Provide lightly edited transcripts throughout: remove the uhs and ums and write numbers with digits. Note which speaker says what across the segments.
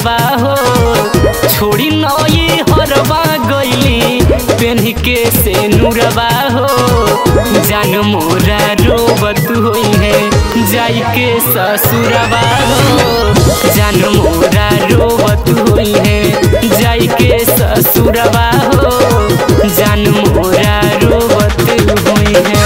Speaker 1: ससुरवा हो छोड़ी नई हरवा गईली पेन्ही के से नूरवा हो जान मोरा रोबत होई है जाई के ससुरवा हो जान मोरा रोबत होई है जाई के ससुरवा हो जान मोरा रोबत होई है।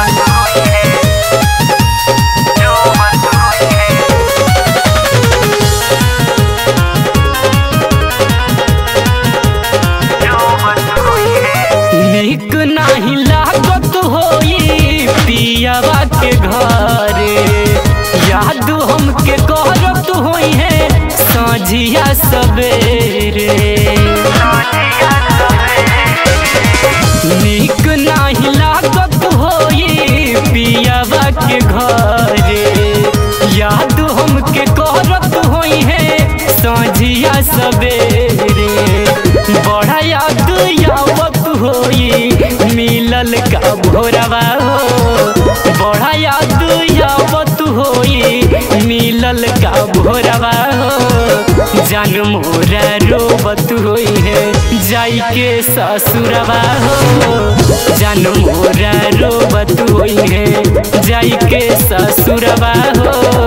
Speaker 1: नीक नहीं लागत होई पियावा के घरे याद हमके करत होई है साँझिया सवेरे नीक नहीं लागत होई पियावा के घरे याद हमके करत होई है साँझिया सवेरे बड़ा याद आवत होई मिलल का भोरवा हो बड़ा याद आवत होई मिलल का भोरवा हो जान मोरा रोबत होई है जाई के ससुरवा हो जान मोरा रोबत होई है जाई के ससुरवा हो।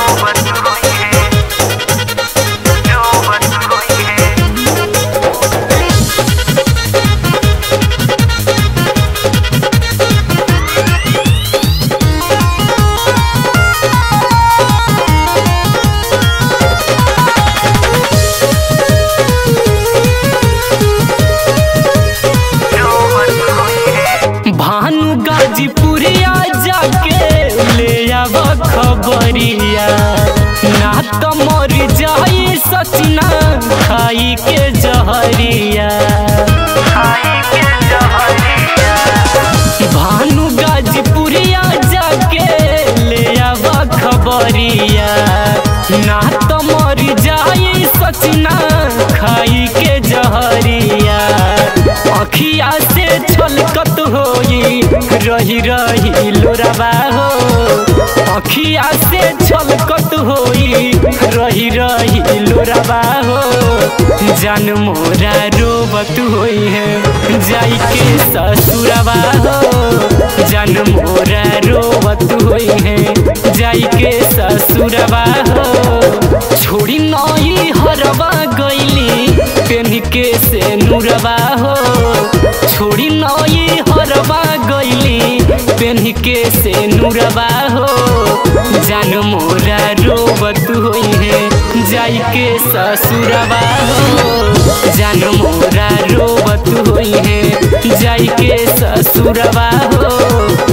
Speaker 1: भानु गाजीपुरिया जाके ले आव खबरिया ना तो मर जाई सचिना खाई के जहरिया भानु गाजीपुरिया जाके ले आव खबरिया ना तो मर जाई सचिना खाई के जहरिया अखिया से छलकत होई रही रही लोरावा हो अखिया से छलकत होई रही रही लोरावा हो जान मोरा रोबत होई है जाई के ससुरवा हो जान मोरा रोबत होई है जाई के ससुरवा हो छोड़ी नई हरवा गईली पेन्ही के से नूरवा हो छोड़ी नई हरवा गईली पेन्ही के से नूरवा हो जान मोरा रोबत होई है जाई के ससुरवा हो जान मोरा रोबत होई है जाई के ससुरवा हो।